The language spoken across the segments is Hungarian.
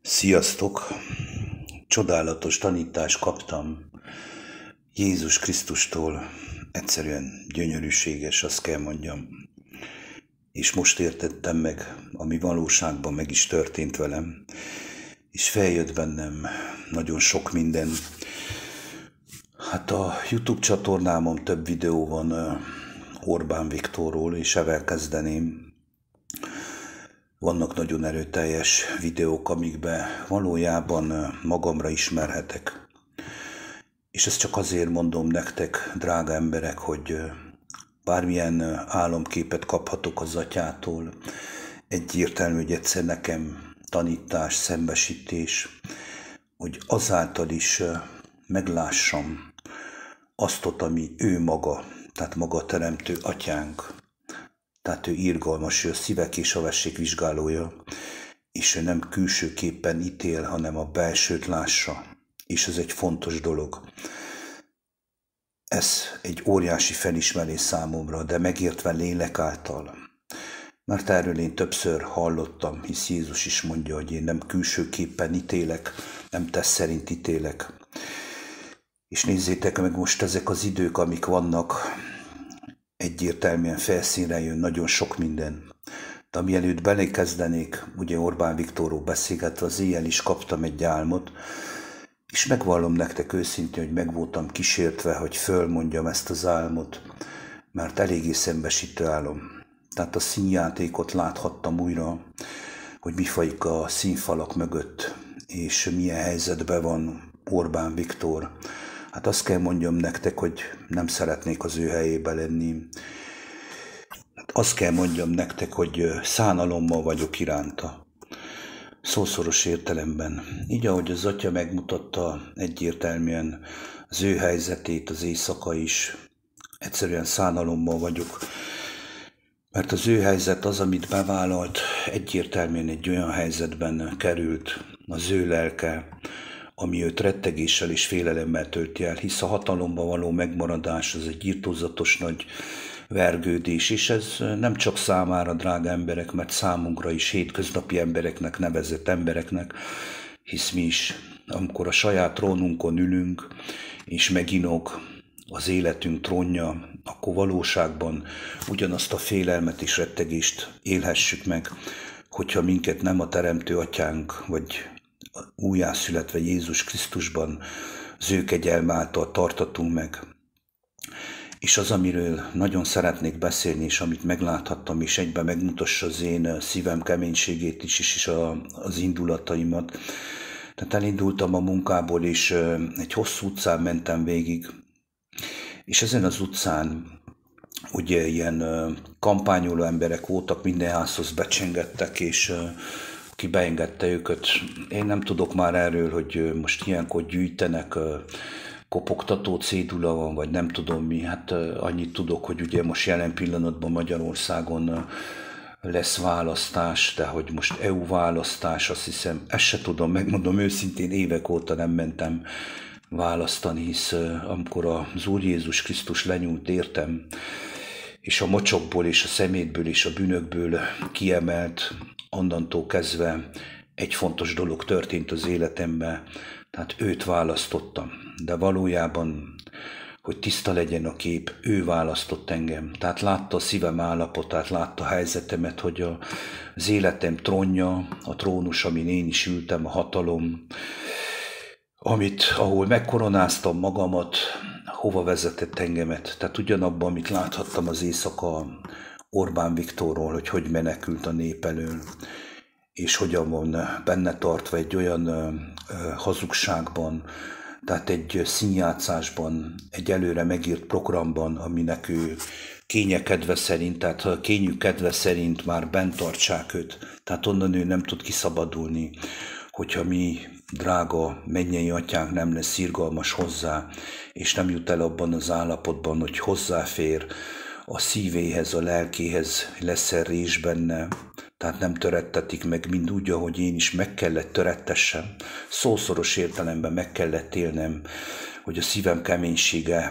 Sziasztok! Csodálatos tanítást kaptam Jézus Krisztustól. Egyszerűen gyönyörűséges, azt kell mondjam. És most értettem meg, ami valóságban meg is történt velem, és feljött bennem nagyon sok minden. Hát a YouTube csatornámon több videó van Orbán Viktorról, és ezzel kezdeném. Vannak nagyon erőteljes videók, amikben valójában magamra ismerhetek. És ezt csak azért mondom nektek, drága emberek, hogy bármilyen álomképet kaphatok az Atyától, egyértelmű, hogy egyszer nekem tanítás, szembesítés, hogy azáltal is meglássam azt, ami ő maga, tehát maga a teremtő Atyánk. Tehát ő irgalmas, ő a szívek és a vessék vizsgálója, és ő nem külsőképpen ítél, hanem a belsőt lássa. És ez egy fontos dolog. Ez egy óriási felismerés számomra, de megértve lélek által. Mert erről én többször hallottam, hisz Jézus is mondja, hogy én nem külsőképpen ítélek, nem tesz szerint ítélek. És nézzétek meg most ezek az idők, amik vannak, egyértelműen felszínre jön nagyon sok minden. De mielőtt belekezdenék, ugye Orbán Viktorról beszélgetve, az éjjel is kaptam egy álmot, és megvallom nektek őszintén, hogy meg voltam kísértve, hogy fölmondjam ezt az álmot, mert eléggé szembesítő álom. Tehát a színjátékot láthattam újra, hogy mi folyik a színfalak mögött, és milyen helyzetben van Orbán Viktor. Hát azt kell mondjam nektek, hogy nem szeretnék az ő helyébe lenni. Hát azt kell mondjam nektek, hogy szánalommal vagyok iránta. Szószoros értelemben. Így, ahogy az Atya megmutatta egyértelműen az ő helyzetét, az éjszaka is, egyszerűen szánalommal vagyok. Mert az ő helyzet az, amit bevállalt, egyértelműen egy olyan helyzetben került az ő lelke, ami őt rettegéssel és félelemmel tölti el, hisz a hatalomban való megmaradás az egy irtózatos nagy vergődés, és ez nem csak számára, drága emberek, mert számunkra is, hétköznapi embereknek, nevezett embereknek, hisz mi is, amikor a saját trónunkon ülünk, és meginog az életünk trónja, akkor valóságban ugyanazt a félelmet és rettegést élhessük meg, hogyha minket nem a Teremtő Atyánk, vagy újjászületve Jézus Krisztusban az ő kegyelme által tartatunk meg. És az, amiről nagyon szeretnék beszélni, és amit megláthattam, és egyben megmutassa az én szívem keménységét is, és az indulataimat. Tehát elindultam a munkából, és egy hosszú utcán mentem végig, és ezen az utcán ugye ilyen kampányoló emberek voltak, minden házhoz becsengettek, és ki beengedte őket. Én nem tudok már erről, hogy most ilyenkor gyűjtenek, kopogtató cédula van, vagy nem tudom mi. Hát annyit tudok, hogy ugye most jelen pillanatban Magyarországon lesz választás, de hogy most EU választás, azt hiszem, ezt se tudom, megmondom őszintén, évek óta nem mentem választani, hisz amikor az Úr Jézus Krisztus lenyúlt értem, és a mocsokból, és a szemétből, és a bűnökből kiemelt, onnantól kezdve egy fontos dolog történt az életemben, tehát őt választottam. De valójában, hogy tiszta legyen a kép, ő választott engem. Tehát látta a szívem állapotát, látta a helyzetemet, hogy az életem trónja, a trónus, amin én is ültem, a hatalom, ahol megkoronáztam magamat, hova vezetett engemet. Tehát ugyanabban, amit láthattam az éjszaka Orbán Viktorról, hogy menekült a nép elől, és hogyan van benne tartva egy olyan hazugságban, tehát egy színjátszásban, egy előre megírt programban, aminek ő kénye kedve szerint, tehát kényük kedve szerint már bent tartsák őt. Tehát onnan ő nem tud kiszabadulni, hogyha mi, drága mennyei Atyánk nem lesz irgalmas hozzá, és nem jut el abban az állapotban, hogy hozzáfér a szívéhez, a lelkéhez, lesz-e rés benne, tehát nem törettetik meg, mind úgy, ahogy én is meg kellett törettessem, szószoros értelemben meg kellett élnem, hogy a szívem keménysége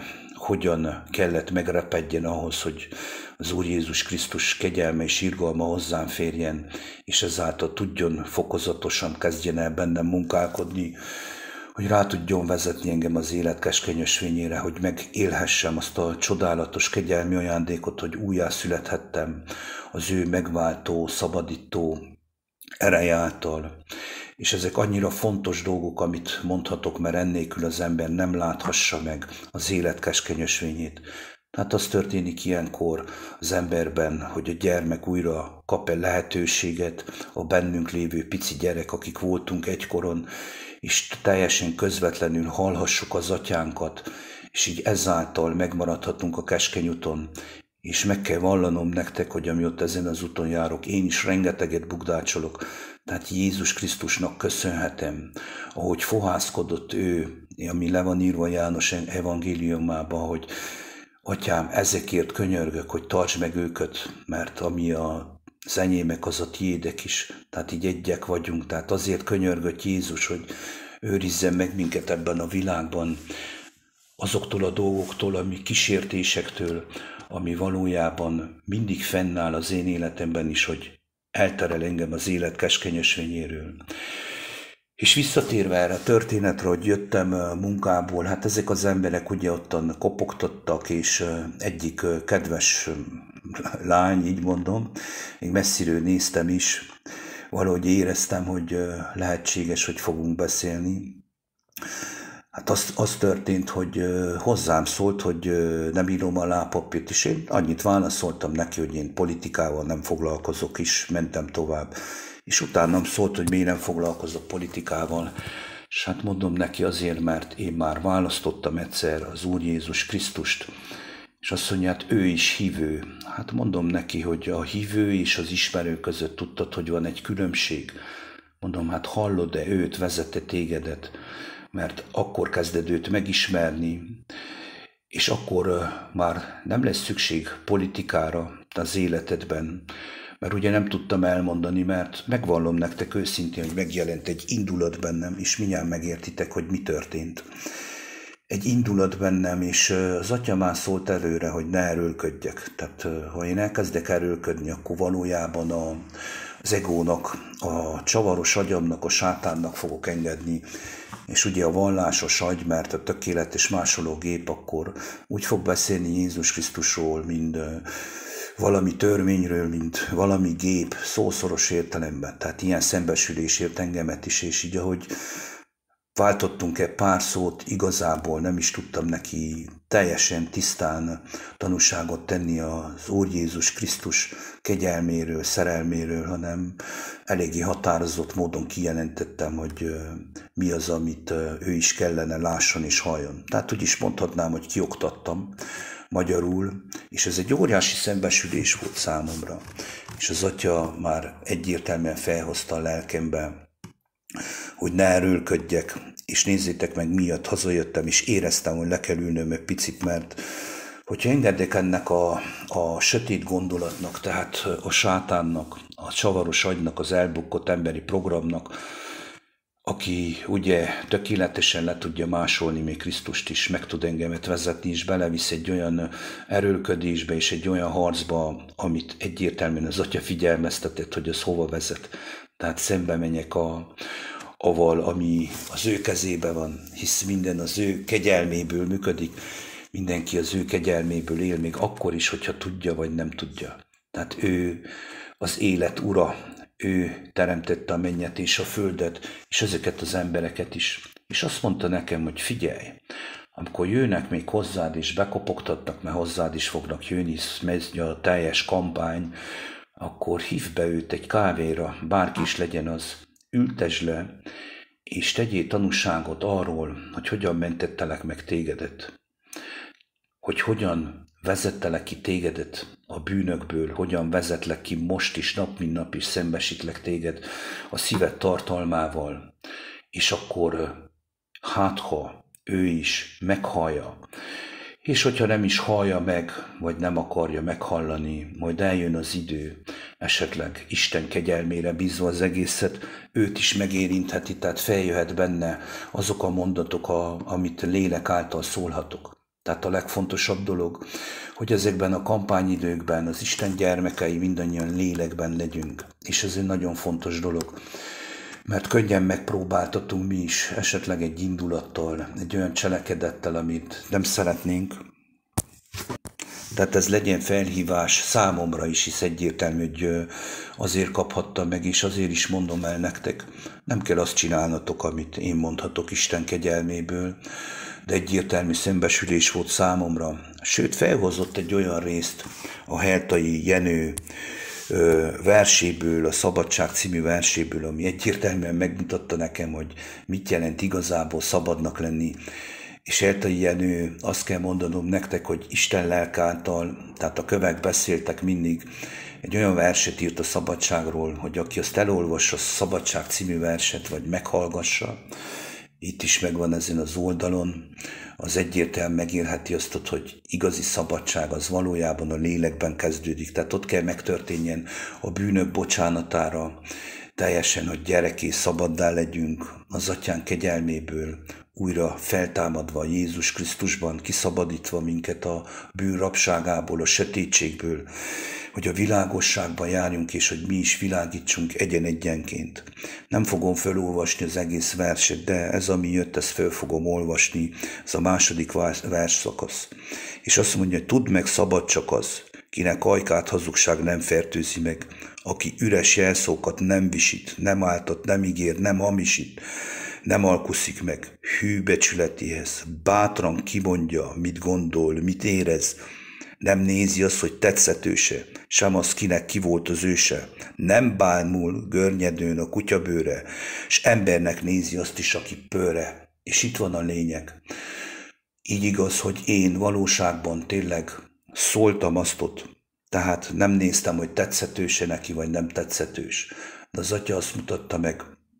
hogyan kellett megrepedjen ahhoz, hogy az Úr Jézus Krisztus kegyelme és irgalma hozzám férjen, és ezáltal tudjon fokozatosan kezdjen el bennem munkálkodni, hogy rá tudjon vezetni engem az élet keskeny ösvényére, hogy megélhessem azt a csodálatos kegyelmi ajándékot, hogy újjászülethettem az ő megváltó, szabadító ereje által. És ezek annyira fontos dolgok, amit mondhatok, mert ennélkül az ember nem láthassa meg az élet keskeny ösvényét. Tehát az történik ilyenkor az emberben, hogy a gyermek újra kap egy lehetőséget, a bennünk lévő pici gyerek, akik voltunk egykoron, és teljesen közvetlenül hallhassuk az atyánkat, és így ezáltal megmaradhatunk a keskeny úton. És meg kell vallanom nektek, hogy amióta ezen az úton járok, én is rengeteget bukdácsolok, tehát Jézus Krisztusnak köszönhetem, ahogy fohászkodott ő, ami le van írva János evangéliumában, hogy Atyám, ezekért könyörgök, hogy tartsd meg őket, mert ami az enyémek, az a tiédek is, tehát így egyek vagyunk, tehát azért könyörgött Jézus, hogy őrizzen meg minket ebben a világban, azoktól a dolgoktól, ami kísértésektől, ami valójában mindig fennáll az én életemben is, hogy elterel engem az élet keskeny ösvényéről. És visszatérve erre a történetre, hogy jöttem munkából, hát ezek az emberek ugye ottan kopogtattak, és egyik kedves lány, így mondom, még messziről néztem is, valahogy éreztem, hogy lehetséges, hogy fogunk beszélni. Hát az történt, hogy hozzám szólt, hogy nem írom alá a papírt, és én annyit válaszoltam neki, hogy én politikával nem foglalkozok, és mentem tovább. És utánam szólt, hogy miért nem foglalkozok politikával, és hát mondom neki azért, mert én már választottam egyszer az Úr Jézus Krisztust, és azt mondja, hát ő is hívő. Hát mondom neki, hogy a hívő és az ismerő között tudtad, hogy van egy különbség. Mondom, hát hallod-e őt, vezette tégedet, mert akkor kezded őt megismerni, és akkor már nem lesz szükség politikára az életedben, mert ugye nem tudtam elmondani, mert megvallom nektek őszintén, hogy megjelent egy indulat bennem, és mindjárt megértitek, hogy mi történt. Egy indulat bennem, és az Atya már szólt előre, hogy ne erőlködjek. Tehát ha én elkezdek erőlködni, akkor valójában az egónak, a csavaros agyamnak, a sátánnak fogok engedni, és ugye a vallásos agy, mert a tökéletes másoló gép akkor úgy fog beszélni Jézus Krisztusról, mint valami törvényről, mint valami gép, szószoros értelemben. Tehát ilyen szembesülés ért engemet is, és így ahogy váltottunk-e pár szót, igazából nem is tudtam neki teljesen tisztán tanúságot tenni az Úr Jézus Krisztus kegyelméről, szerelméről, hanem eléggé határozott módon kijelentettem, hogy mi az, amit ő is kellene lásson és halljon. Tehát úgy is mondhatnám, hogy kioktattam magyarul, és ez egy óriási szembesülés volt számomra. És az Atya már egyértelműen felhozta a lelkembe, hogy ne erőlködjek, és nézzétek meg, miatt hazajöttem, és éreztem, hogy le kell ülnöm egy picit, mert hogyha engedek ennek a sötét gondolatnak, tehát a sátánnak, a csavaros agynak, az elbukott emberi programnak, aki ugye tökéletesen le tudja másolni még Krisztust is, meg tud engemet vezetni, és belevisz egy olyan erőlködésbe és egy olyan harcba, amit egyértelműen az Atya figyelmeztetett, hogy az hova vezet. Tehát szembe menjek avval, ami az ő kezébe van, hisz minden az ő kegyelméből működik, mindenki az ő kegyelméből él, még akkor is, hogyha tudja vagy nem tudja. Tehát ő az élet ura, ő teremtette a mennyet és a földet, és ezeket az embereket is. És azt mondta nekem, hogy figyelj, amikor jönnek még hozzád és bekopogtatnak, mert hozzád is fognak jönni, hisz megy a teljes kampány, akkor hívd be őt egy kávéra, bárki is legyen az, ültesd le, és tegyél tanúságot arról, hogy hogyan mentettelek meg tégedet, hogy hogyan vezettelek ki tégedet a bűnökből, hogyan vezetlek ki most is, nap mint nap is szembesítlek téged a szíved tartalmával, és akkor hát ha ő is meghallja, és hogyha nem is hallja meg, vagy nem akarja meghallani, majd eljön az idő, esetleg Isten kegyelmére bízva az egészet, őt is megérintheti, tehát feljöhet benne azok a mondatok, amit lélek által szólhatok. Tehát a legfontosabb dolog, hogy ezekben a kampányidőkben az Isten gyermekei mindannyian lélekben legyünk. És ez egy nagyon fontos dolog, mert könnyen megpróbáltatunk mi is esetleg egy indulattal, egy olyan cselekedettel, amit nem szeretnénk. Tehát ez legyen felhívás számomra is, hisz egyértelmű, hogy azért kaphattam meg, és azért is mondom el nektek. Nem kell azt csinálnatok, amit én mondhatok Isten kegyelméből, de egyértelmű szembesülés volt számomra. Sőt, felhozott egy olyan részt a Heltai Jenő verséből, a Szabadság című verséből, ami egyértelműen megmutatta nekem, hogy mit jelent igazából szabadnak lenni. És Heltai Jenő, azt kell mondanom nektek, hogy Isten lelke által, tehát a kövek beszéltek mindig, egy olyan verset írt a szabadságról, hogy aki azt elolvassa, a Szabadság című verset, vagy meghallgassa, itt is megvan ezen az oldalon, az egyértelműen megélheti azt, hogy igazi szabadság az valójában a lélekben kezdődik. Tehát ott kell megtörténjen a bűnök bocsánatára, teljesen, hogy gyereké szabaddá legyünk az Atyán kegyelméből, újra feltámadva Jézus Krisztusban, kiszabadítva minket a bűn rabságából, a sötétségből, hogy a világosságban járjunk, és hogy mi is világítsunk egyen-egyenként. Nem fogom felolvasni az egész verset, de ez, ami jött, ezt fel fogom olvasni, ez a második versszakasz. És azt mondja, hogy tudd meg, szabad csak az, kinek ajkát hazugság nem fertőzi meg, aki üres jelszókat nem visít, nem áltat, nem ígér, nem hamisít, nem alkuszik meg, hű becsületéhez, bátran kimondja, mit gondol, mit érez, nem nézi azt, hogy tetszetőse, sem az, kinek ki volt az őse, nem bámul görnyedőn a kutyabőre, s embernek nézi azt is, aki pőre. És itt van a lényeg. Így igaz, hogy én valóságban tényleg szóltam azt, tehát nem néztem, hogy tetszetőse neki, vagy nem tetszetős. De az Atya azt mutatta meg,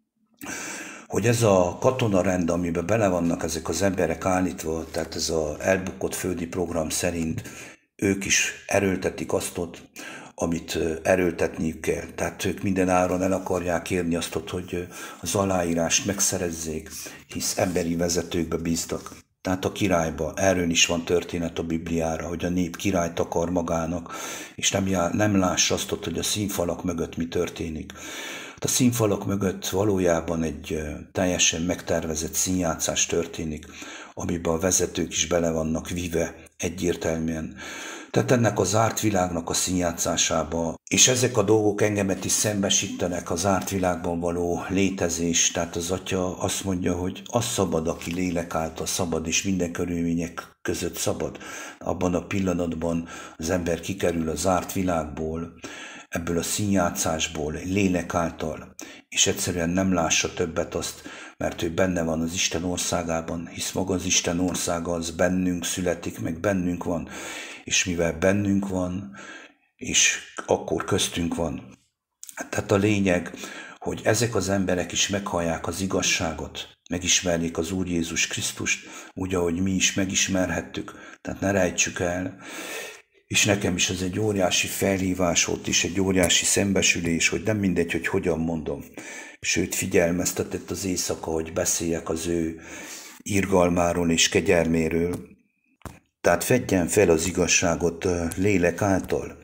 hogy ez a katonarend, amiben bele vannak ezek az emberek állítva, tehát ez az elbukott földi program szerint, ők is erőltetik azt, amit erőltetniük kell. Tehát ők minden áron el akarják érni azt, hogy az aláírást megszerezzék, hisz emberi vezetőkbe bíztak. Tehát a királyba, erről is van történet a Bibliára, hogy a nép királyt akar magának, és nem lássa azt, hogy a színfalak mögött mi történik. A színfalak mögött valójában egy teljesen megtervezett színjátszás történik, amiben a vezetők is bele vannak vive egyértelműen. Tehát ennek a zárt világnak a színjátszásába, és ezek a dolgok engemet is szembesítenek a zárt világban való létezés. Tehát az Atya azt mondja, hogy az szabad, aki lélek által szabad, és minden körülmények között szabad. Abban a pillanatban az ember kikerül a zárt világból, ebből a színjátszásból, lélek által, és egyszerűen nem lássa többet azt, mert ő benne van az Isten országában, hisz maga az Isten országa az bennünk születik, meg bennünk van, és mivel bennünk van, és akkor köztünk van. Tehát a lényeg, hogy ezek az emberek is meghallják az igazságot, megismerjék az Úr Jézus Krisztust, úgy, ahogy mi is megismerhettük, tehát ne rejtsük el. És nekem is ez egy óriási felhívás volt, és egy óriási szembesülés, hogy nem mindegy, hogy hogyan mondom. Sőt, figyelmeztetett az éjszaka, hogy beszéljek az ő irgalmáról és kegyelméről. Tehát fedjen fel az igazságot lélek által.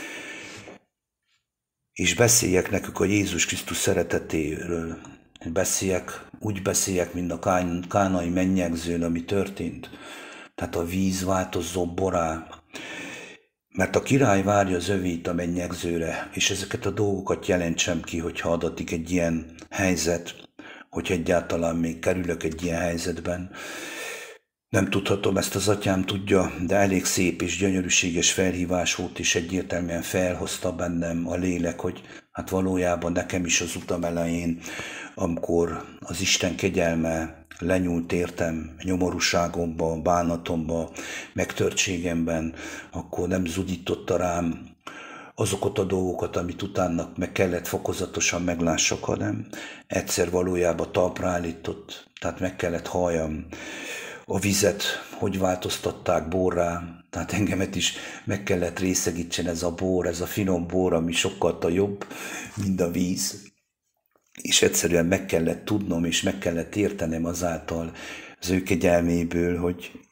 És beszéljek nekük a Jézus Krisztus szeretetéről. Úgy beszéljek, mint a kánai mennyegzőn, ami történt. Tehát a víz változzon borrá. Mert a király várja az övét a mennyegzőre, és ezeket a dolgokat jelentsem ki, hogyha adatik egy ilyen helyzet, hogy egyáltalán még kerülök egy ilyen helyzetben. Nem tudhatom, ezt az Atyám tudja, de elég szép és gyönyörűséges felhívás volt, és egyértelműen felhozta bennem a lélek, hogy hát valójában nekem is az utam elején, amikor az Isten kegyelme lenyúlt értem nyomorúságomba, bánatomba, megtörtségemben, akkor nem zudította rám azokat a dolgokat, amit utána meg kellett fokozatosan meglássak, hanem egyszer valójában talpra állított, tehát meg kellett halljam a vizet, hogy változtatták borrá, tehát engemet is meg kellett részegítsen ez a bor, ez a finom bor, ami sokkal jobb, mint a víz. És egyszerűen meg kellett tudnom, és meg kellett értenem azáltal az ő kegyelméből, hogy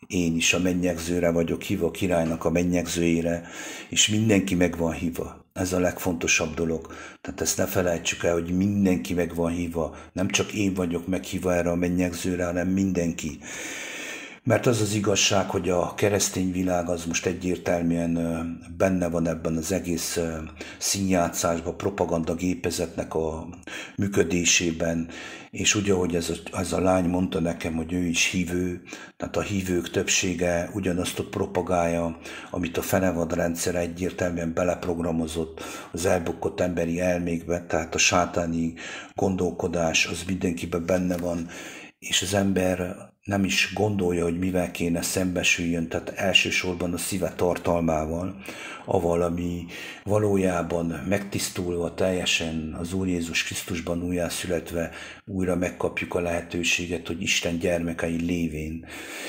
én is a mennyegzőre vagyok hívva, a királynak a mennyegzőjére, és mindenki meg van hívva. Ez a legfontosabb dolog. Tehát ezt ne felejtsük el, hogy mindenki meg van hívva. Nem csak én vagyok meghívva erre a mennyegzőre, hanem mindenki. Mert az az igazság, hogy a keresztény világ az most egyértelműen benne van ebben az egész színjátszásban, propagandagépezetnek a működésében, és ugye, ahogy ez a lány mondta nekem, hogy ő is hívő, tehát a hívők többsége ugyanazt ott propagálja, amit a fenevad rendszer egyértelműen beleprogramozott az elbukott emberi elmékbe, tehát a sátáni gondolkodás az mindenkiben benne van, és az ember nem is gondolja, hogy mivel kéne szembesüljön, tehát elsősorban a szíve tartalmával, avval, ami valójában megtisztulva teljesen az Úr Jézus Krisztusban újjászületve újra megkapjuk a lehetőséget, hogy Isten gyermekei lévén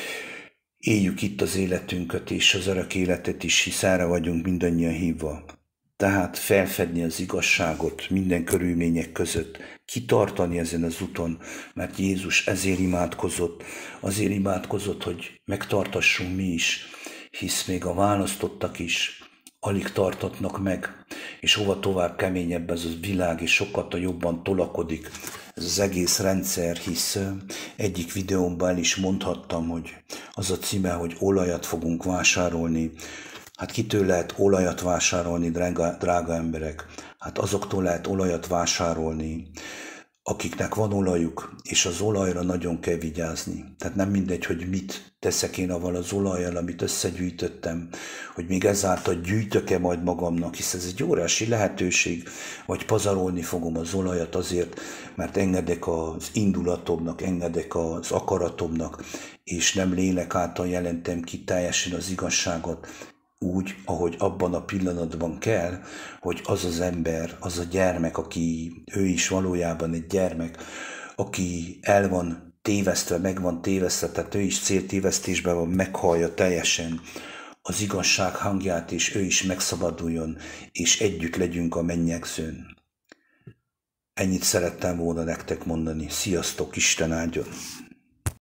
éljük itt az életünket és az örök életet is, hisz erre vagyunk mindannyian hívva. Tehát felfedni az igazságot minden körülmények között, kitartani ezen az úton, mert Jézus ezért imádkozott, azért imádkozott, hogy megtartassunk mi is, hisz még a választottak is alig tartatnak meg, és hova tovább keményebb ez a világ, és sokkal jobban tolakodik ez az egész rendszer, hisz egyik videómban el is mondhattam, hogy az a címe, hogy olajat fogunk vásárolni. Hát kitől lehet olajat vásárolni, drága emberek? Hát azoktól lehet olajat vásárolni, akiknek van olajuk, és az olajra nagyon kell vigyázni. Tehát nem mindegy, hogy mit teszek én avval az olajjal, amit összegyűjtöttem, hogy még ezáltal gyűjtök-e majd magamnak, hisz ez egy óriási lehetőség, vagy pazarolni fogom az olajat azért, mert engedek az indulatomnak, engedek az akaratomnak, és nem lélek által jelentem ki teljesen az igazságot, úgy, ahogy abban a pillanatban kell, hogy az az ember, az a gyermek, aki ő is valójában egy gyermek, aki el van tévesztve, meg van tévesztve, tehát ő is céltévesztésben van, meghallja teljesen az igazság hangját, és ő is megszabaduljon, és együtt legyünk a mennyegzőn. Ennyit szerettem volna nektek mondani. Sziasztok, Isten áldjon!